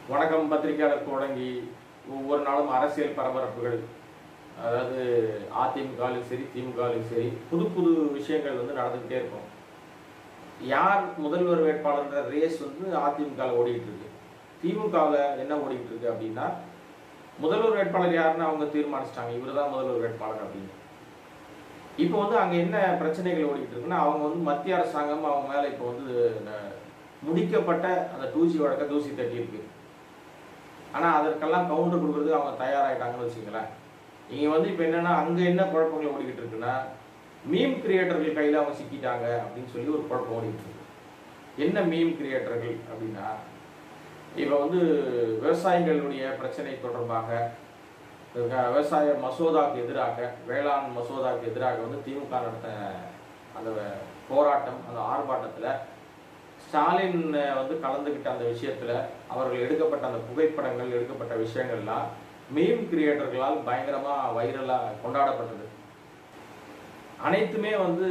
வணக்கம் பத்திரிகையாளர் தொடங்கி ஒவ்வொரு நாளும் அரசியல் பரபரப்புகள், அதாவது அதிமுகவிலும் சரி திமுகவிலும் சரி புது புது விஷயங்கள் நடந்துகிட்டே இருக்கும். யார் முதல்வர் வேட்பாளர்ன்ற ரேஸ் அதிமுகவில் ஓடிட்டு இருக்கு. திமுகவில் என்ன ஓடிட்டு இருக்கு அப்படின்னா, முதல்வர் வேட்பாளர் யாருன்னு அவங்க தீர்மானிச்சிட்டாங்க, இவர் தான் முதல்வர் வேட்பாளர் அப்படின்னு. இப்போ அங்கே என்ன பிரச்சனைகள் ஓடிட்டு இருக்குன்னா, அவங்க மத்திய அரசாங்கம் அவங்க மேலே இப்போ முடிக்கப்பட்ட அந்த 2G வழக்க தூசி தட்டி இருக்கு. ஆனால் அதற்கெல்லாம் கவுண்டர் கொடுக்குறது அவங்க தயாராகிட்டாங்கன்னு வச்சுங்களேன். இங்கே இப்போ என்னென்னா, அங்கே என்ன குழப்பங்கள் ஓடிக்கிட்டு இருக்குன்னா, மீம் கிரியேட்டர்கள் கையில் அவங்க சிக்கிட்டாங்க அப்படின்னு சொல்லி ஒரு குழப்பம் ஓடிக்கிட்டு இருக்கு. என்ன மீம் கிரியேட்டர்கள் அப்படின்னா, இப்போ விவசாயிகளுடைய பிரச்சனை தொடர்பாக விவசாய மசோதாவுக்கு எதிராக, வேளாண் மசோதாவுக்கு எதிராக திமுக நடத்த அந்த போராட்டம், அந்த ஆர்ப்பாட்டத்தில் ஸ்டாலின் கலந்துக்கிட்ட அந்த விஷயத்தில் அவர்கள் எடுக்கப்பட்ட அந்த புகைப்படங்கள், எடுக்கப்பட்ட விஷயங்கள்லாம் மீம் கிரியேட்டர்களால் பயங்கரமாக வைரலாக கொண்டாடப்பட்டது. அனைத்துமே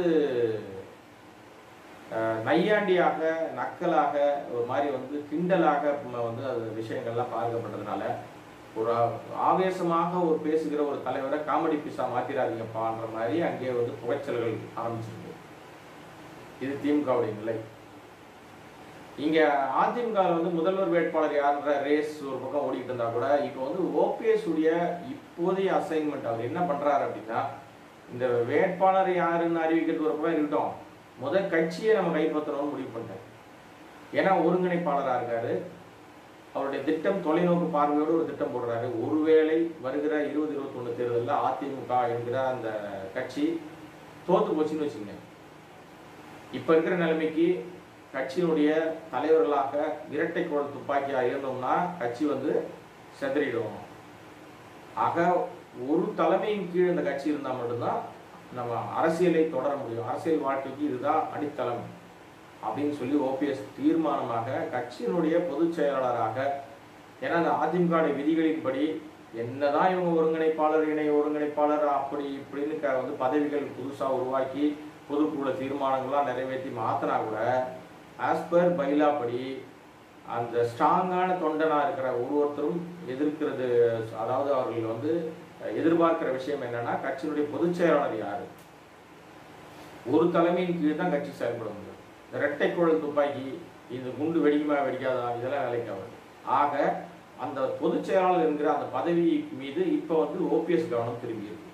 நையாண்டியாக, நக்கலாக, ஒரு மாதிரி கிண்டலாக அது விஷயங்கள்லாம் பார்க்கப்பட்டதுனால, ஒரு ஆவேசமாக ஒரு பேசுகிற ஒரு தலைவரை காமெடி பீஸா மாத்திராதீங்கப்பான்ற மாதிரி அங்கே புகைச்சல்கள் ஆரம்பிச்சிருக்கு. இது திமுகவுடைய நிலை. இங்கே அதிமுகவில் முதல்வர் வேட்பாளர் யாருன்ற ரேஸ் ஒரு பக்கம் ஓடிக்கிட்டு இருந்தா கூட, இப்போ ஓபிஎஸ் உடைய இப்போதைய அசைன்மெண்ட் அவர் என்ன பண்றாரு அப்படின்னா, இந்த வேட்பாளர் யாருன்னு அறிவிக்கிறது ஒரு பக்கம் இருக்கட்டும், முதல் கட்சியை நம்ம கைப்பற்றணும்னு முடிவு பண்ணிட்டேன். ஏன்னா ஒருங்கிணைப்பாளராக இருக்காரு. அவருடைய திட்டம் தொலைநோக்கு பார்வையோடு ஒரு திட்டம் போடுறாரு. ஒருவேளை வருகிற 2021 தேர்தலில் அதிமுக என்கிற அந்த கட்சி தோத்து போச்சுன்னு வச்சுங்க, இப்ப இருக்கிற நிலைமைக்கு கட்சியினுடைய தலைவர்களாக இரட்டை குழல் துப்பாக்கியா இருந்தோம்னா கட்சி செதறிடும். ஆக ஒரு தலைமையின் கீழ் இந்த கட்சி இருந்தால் மட்டும்தான் நம்ம அரசியலை தொடர முடியும். அரசியல் வாழ்க்கைக்கு இதுதான் அடித்தளம் அப்படின்னு சொல்லி ஓபிஎஸ் தீர்மானமாக கட்சியினுடைய பொதுச் செயலாளராக, ஏன்னா அந்த அதிமுக விதிகளின்படி என்னதான் இவங்க ஒருங்கிணைப்பாளர், இணை ஒருங்கிணைப்பாளர் அப்படி இப்படின்னு பதவிகள் புதுசாக உருவாக்கி பொதுக்குழு தீர்மானங்கள்லாம் நிறைவேற்றி மாற்றினா கூட, ஆஸ் பர் பைலா படி அந்த ஸ்ட்ராங்கான தொண்டனாக இருக்கிற ஒருத்தரும் எதிர்க்கிறது. அதாவது அவர்கள் எதிர்பார்க்கிற விஷயம் என்னன்னா, கட்சியினுடைய பொதுச் செயலாளர் யாரு, ஒரு தலைமையின் கீழ் தான் கட்சி செயல்பட முடியும். இரட்டை குழல் துப்பாக்கி, இந்த குண்டு வெடிக்குமா வெடிக்காதா, இதெல்லாம் வேலைக்காது. ஆக அந்த பொதுச் செயலாளர் என்கிற அந்த பதவி மீது இப்போ ஓபிஎஸ் கவனம் திரும்பி இருக்கு.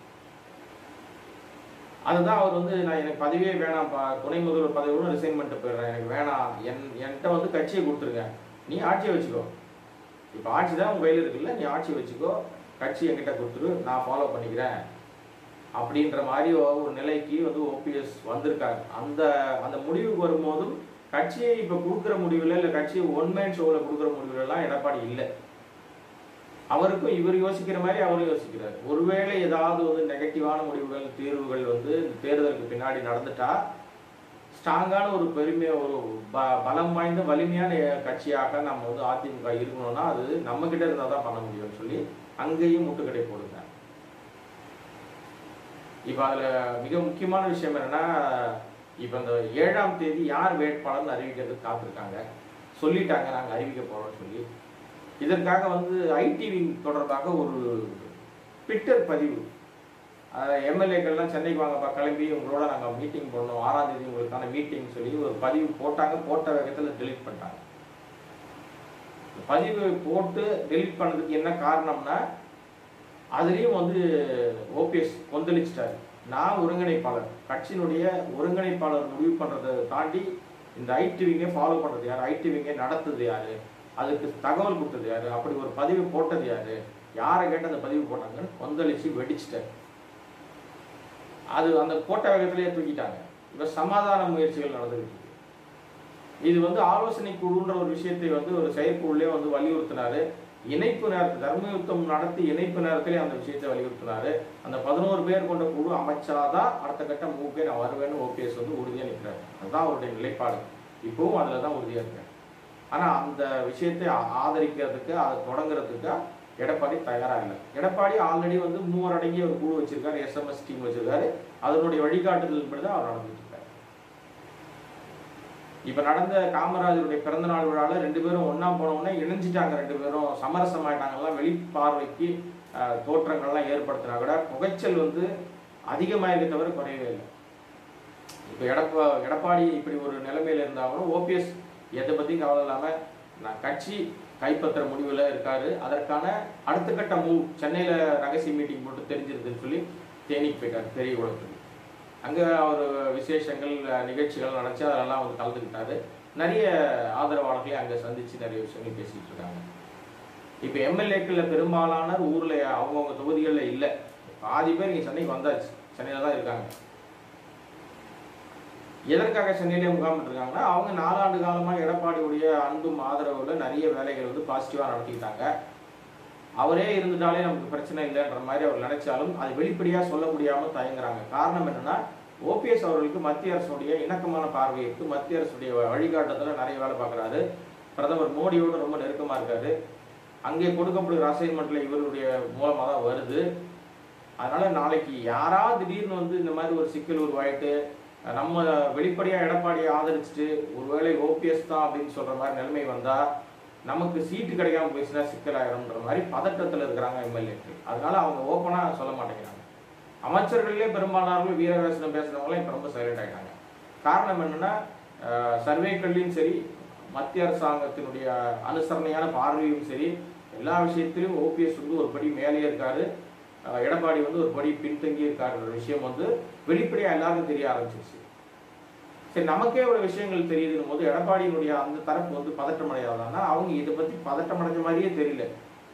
அதுதான் அவர் நான் எனக்கு பதவியே வேணாம்ப்பா, துணை முதல்வர் பதவியோட ரிசைன் பண்ணிட்டு போயிடுறேன், எனக்கு வேணாம், என்கிட்ட கட்சியை கொடுத்துருங்க, நீ ஆட்சியை வச்சுக்கோ, இப்போ ஆட்சி தான் உங்கள் கையில் இருக்குல்ல, நீ ஆட்சியை வச்சுக்கோ, கட்சி என்கிட்ட கொடுத்துரு, நான் ஃபாலோ பண்ணிக்கிறேன் அப்படின்ற மாதிரி ஒரு நிலைக்கு ஓபிஎஸ் வந்திருக்காங்க. அந்த அந்த முடிவுக்கு வரும்போதும் கட்சியை இப்போ கொடுக்குற முடிவில், இல்லை கட்சியை ஒன்மேன் ஷோவில் கொடுக்குற முடிவுலாம் எடப்பாடி இல்லை. அவருக்கும் இவர் யோசிக்கிற மாதிரி அவரும் யோசிக்கிறார். ஒருவேளை ஏதாவது நெகட்டிவான முடிவுகள், தீர்வுகள் தேர்தலுக்கு பின்னாடி நடந்துட்டா, ஸ்ட்ராங்கான ஒரு பெருமை, ஒரு பலம் வாய்ந்த வலிமையான கட்சியாக நம்ம அதிமுக இருக்கணும்னா அது நம்ம கிட்ட இருந்தால் தான் பண்ண முடியும்னு சொல்லி அங்கேயும் முட்டுக்கடை போடுங்க. இப்போ அதில் மிக முக்கியமான விஷயம் என்னன்னா, இப்போ இந்த 7ஆம் தேதி யார் வேட்பாளர்னு அறிவிக்கிறதுக்கு காத்திருக்காங்க, சொல்லிட்டாங்க நாங்கள் அறிவிக்க போகிறோம்னு சொல்லி. இதற்காக ஐடிவி தொடர்பாக ஒரு ட்விட்டர் பதிவு, எம்எல்ஏக்கள்லாம் சென்னைக்கு வாங்கப்பா, கிளம்பி உங்களோட நாங்கள் மீட்டிங் பண்ணோம், 6ஆம் தேதி உங்களுக்கான மீட்டிங் சொல்லி ஒரு பதிவு போட்டாங்க. போட்ட வேகத்தில் டெலிட் பண்ணிட்டாங்க. பதிவு போட்டு டெலிட் பண்ணதுக்கு என்ன காரணம்னா, அதுலேயும் ஓபிஎஸ் கொந்தளிச்சிட்டாரு. நான் ஒருங்கிணைப்பாளர், கட்சியினுடைய ஒருங்கிணைப்பாளர் முடிவு பண்ணுறதை தாண்டி இந்த ஐடிவிங்கே ஃபாலோ பண்ணுறது யார், ஐடிவிங்கே நடத்துது யார், அதுக்கு தகவல் கொடுத்தது யாரு, அப்படி ஒரு பதிவு போட்டது யாரு, யாரை கேட்டு அந்த பதிவு போட்டாங்கன்னு கொந்தளிச்சு வெடிச்சிட்டாரு. அது அந்த போட்ட வேகத்திலேயே தூக்கிட்டாங்க. இப்போ சமாதான முயற்சிகள் நடந்துகிட்டு இருக்கு. இது ஆலோசனை குழுன்ற ஒரு விஷயத்தை ஒரு செயற்குழுலே வலியுறுத்தினாரு. இணைப்பு நேரத்தில் தர்மயுத்தம் நடத்தி இணைப்பு நேரத்திலே அந்த விஷயத்தை வலியுறுத்தினாரு. அந்த 11 பேர் கொண்ட குழு அமைச்சாதான் அடுத்த கட்ட மூக்கே நான் வருவேன்னு ஓபிஎஸ் உறுதியாக நிற்கிறாரு. அதுதான் அவருடைய நிலைப்பாடு. இப்பவும் அதில் தான் உறுதியாக இருக்கிறேன். ஆனால் அந்த விஷயத்தை ஆதரிக்கிறதுக்கு, அதை தொடங்குறதுக்கு எடப்பாடி தயாராக இல்லை. எடப்பாடி ஆல்ரெடி 3 அடங்கிய ஒரு குழு வச்சிருக்காரு, எஸ்எம்எஸ் டீம் வச்சிருக்காரு. அதனுடைய வழிகாட்டுதல் தான் அவர் நடந்துட்டு இருக்காரு. இப்ப நடந்த காமராஜருடைய பிறந்த நாள் விழாவில் 2 பேரும் ஒன்னா போனவுடனே இணைஞ்சிட்டாங்க, 2 பேரும் சமரசமாயிட்டாங்கலாம் வெளிப்பார்வைக்கு தோற்றங்கள்லாம் ஏற்படுத்தினா கூட புகைச்சல் வந்து அதிகமாயிருக்க தவிர குறையவே இல்லை. இப்போ எடப்பாடி இப்படி ஒரு நிலைமையில இருந்தாலும் ஓபிஎஸ் எதை பற்றியும் கவலை இல்லாமல் நான் கட்சி கைப்பற்ற முடிவில் இருக்காரு. அதற்கான அடுத்த கட்ட மூவ் சென்னையில் ரகசிய மீட்டிங் போட்டு தெரிஞ்சிருதுன்னு சொல்லி தேனிக்கு போயிருக்காரு பெரிய குளத்துக்கு. அங்கே அவர் விசேஷங்கள் நிகழ்ச்சிகள் நடந்துச்சு, அதெல்லாம் வந்து கலந்துக்கிட்டாரு. நிறைய ஆதரவாளர்களை அங்கே சந்தித்து நிறைய விஷயங்கள் பேசிகிட்டு இருக்காங்க. இப்போ எம்எல்ஏக்களில் பெரும்பாலான ஊரில் அவங்கவுங்க தொகுதிகளில் இல்லை, பாதி பேர் இங்கே சென்னைக்கு வந்தாச்சு, சென்னையில் தான் இருக்காங்க. எதற்காக சென்னையிலே முகாமிட்டு இருக்காங்கன்னா அவங்க 4 ஆண்டு காலமாக எடப்பாடியுடைய அன்பும் ஆதரவுல நிறைய வேலைகள் வந்து பாசிட்டிவாக நடத்திக்கிட்டாங்க. அவரே இருந்துட்டாலே நமக்கு பிரச்சனை இல்லைன்ற மாதிரி அவர் நினைச்சாலும் அது வெளிப்படையாக சொல்ல முடியாமல் தயங்குறாங்க. காரணம் என்னன்னா ஓபிஎஸ் அவர்களுக்கு மத்திய அரசுடைய இணக்கமான பார்வை இருக்கு, மத்திய அரசுடைய வழிகாட்டுதல நிறைய வேலை பார்க்குறாரு, பிரதமர் மோடியோடு ரொம்ப நெருக்கமாக இருக்காரு, அங்கே கொடுக்கப்படுகிற அசைன்மெண்ட்ல இவருடைய மூலமாக தான் வருது. அதனால நாளைக்கு யாராவது திடீர்னு வந்து இந்த மாதிரி ஒரு சிக்கல் உருவாயிட்டு நம்ம வெளிப்படையாக எடப்பாடியை ஆதரிச்சுட்டு ஒருவேளை ஓபிஎஸ் தான் அப்படின்னு சொல்ற மாதிரி நிலைமை வந்தா நமக்கு சீட்டு கிடைக்காம போயிடுச்சுன்னா சிக்கலாயிரும்ன்ற மாதிரி பதட்டத்தில் இருக்கிறாங்க எம்எல்ஏக்கள். அதனால அவங்க ஓப்பனா சொல்ல மாட்டேங்கிறாங்க. அமைச்சர்களே பெரும்பாலானவர்கள் வீரவேசனம் பேசுறவங்களாம் இப்போ ரொம்ப சைலண்ட் ஆகிட்டாங்க. காரணம் என்னன்னா சர்வேக்கள்லையும் சரி மத்திய அரசாங்கத்தினுடைய அனுசரணையான பார்வையும் சரி எல்லா விஷயத்திலும் ஓபிஎஸ் வந்து ஒரு படி மேலே இருக்காரு, எடப்பாடி வந்து ஒரு படி பின்தங்கி இருக்காருன்ற விஷயம் வந்து வெளிப்படையாக எல்லாருக்கும் தெரிய ஆரம்பிச்சிருச்சு. சரி, நமக்கே ஒரு விஷயங்கள் தெரியுதுன்னு போது எடப்பாடியினுடைய அந்த தரப்பு வந்து பதட்டம் அடையாதான்னா அவங்க இதை பத்தி பதட்டம் அடைஞ்ச மாதிரியே தெரியல.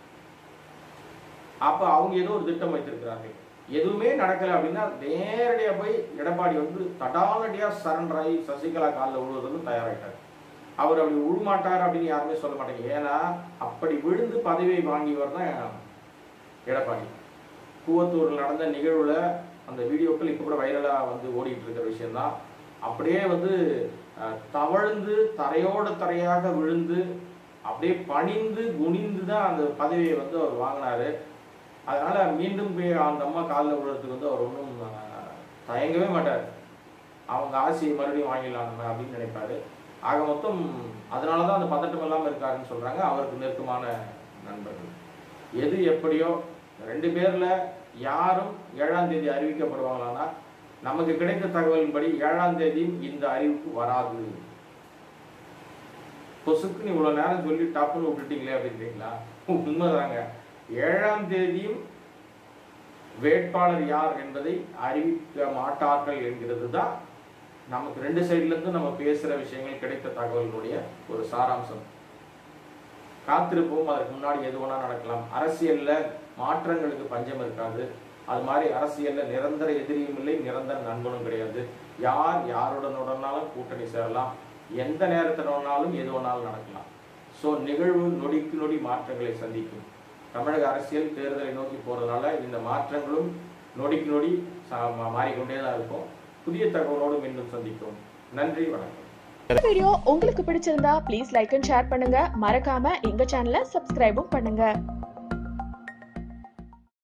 அப்ப அவங்க ஏதோ ஒரு திட்டம் வைத்திருக்கிறார்கள். எதுவுமே நடக்கல அப்படின்னா நேரடியா போய் எடப்பாடி வந்து தடாலடியா சரண்டர் ஆகி சசிகலா காலில் விழுவதற்கு தயாராயிட்டார். அவர் அப்படி விழமாட்டார் அப்படின்னு யாருமே சொல்ல மாட்டாங்க. ஏன்னா அப்படி விழுந்து பதவியை வாங்கியவர் தான் எடப்பாடி. கூவத்தூரில் நடந்த நிகழ்வுல அந்த வீடியோக்கள் இப்போ கூட வைரலாக வந்து ஓடிட்டு இருக்கிற விஷயம்தான். அப்படியே வந்து தவழ்ந்து தரையோடு தரையாக விழுந்து அப்படியே பணிந்து குனிந்து தான் அந்த பதவியை வந்து அவர் வாங்கினாரு. அதனால மீண்டும் போய் அந்த அம்மா காலில் விழுறதுக்கு வந்து அவர் ஒன்றும் தயங்கவே மாட்டார். அவங்க ஆசையை மறுபடியும் வாங்கிடலாம் அப்படின்னு நினைப்பாரு. ஆக மொத்தம் அதனால தான் அந்த பதட்டம் இல்லாமல் இருக்காருன்னு சொல்றாங்க அவருக்கு நெருக்கமான நண்பர்கள். எது எப்படியோ 2 பேர்ல யாரும் 7ஆம் தேதி அறிவிக்கப்படுவாங்களான்னா நமக்கு கிடைத்த தகவலின்படி 7ஆம் தேதியும் இந்த அறிவிப்பு வராது. பொசுக்குன்னு இவ்வளவு நேரம் சொல்லி டப்புன்னு விட்டுட்டீங்களே அப்படின்றீங்களா? உண்மைதாங்க. 7ஆம் தேதியும் வேட்பாளர் யார் என்பதை அறிவிக்க மாட்டார்கள் என்கிறது தான் நமக்கு 2 சைட்ல இருந்து நம்ம பேசுற விஷயங்கள் கிடைத்த தகவலினுடைய ஒரு சாராம்சம். காத்திருப்போம், அதற்கு முன்னாடி எது வேணா நடக்கலாம். அரசியல்ல மாற்றங்களுக்கு பஞ்சம் இருக்காது. அது மாதிரி அரசியல்ல நிரந்தர எதிரியும் இல்லை, நிரந்தர நண்பனும் கிடையாது. யார் யாருடனுடனாலும் கூட்டணி சேரலாம், எந்த நேரத்தில் வேணாலும் எது வேணாலும் நடக்கலாம். ஸோ நிகழ்வு நொடிக்கு நொடி மாற்றங்களை சந்திக்கும். தமிழக அரசியல் தேர்தலை நோக்கி போறதுனால இந்த மாற்றங்களும் நொடிக்கு நொடி மாறிக்கொண்டே தான் இருக்கும். புதிய தகவலோடு மீண்டும் சந்திக்கும். நன்றி, வணக்கம். இந்த வீடியோ உங்களுக்கு பிடிச்சிருந்தா ப்ளீஸ் லைக் அண்ட் ஷேர் பண்ணுங்க. மறக்காம எங்க சேனலை சப்ஸ்கிரைபும் பண்ணுங்க.